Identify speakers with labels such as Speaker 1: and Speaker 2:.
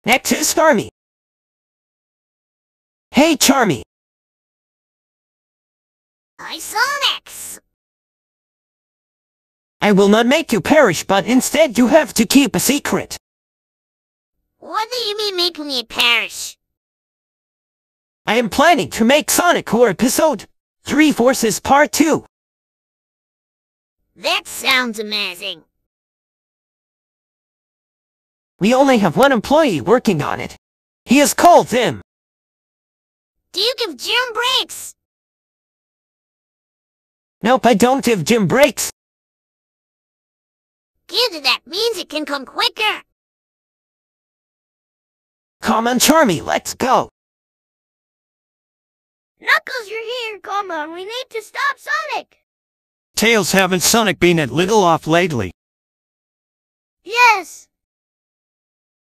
Speaker 1: Next is Charmy. Hey, Charmy.
Speaker 2: Hi, Sonics!
Speaker 1: I will not make you perish, but instead you have to keep a secret.
Speaker 2: What do you mean make me perish?
Speaker 1: I am planning to make Sonic Core Episode 3 Forces Part 2.
Speaker 2: That sounds amazing.
Speaker 1: We only have one employee working on it. He is called Zim.
Speaker 2: Do you give Jim breaks?
Speaker 1: Nope, I don't give Jim breaks.
Speaker 2: Good, that means it can come quicker.
Speaker 1: Come on, Charmy, let's go.
Speaker 2: Knuckles, you're here. Come on, we need to stop Sonic.
Speaker 3: Tails, haven't Sonic been a little off lately?
Speaker 2: Yes.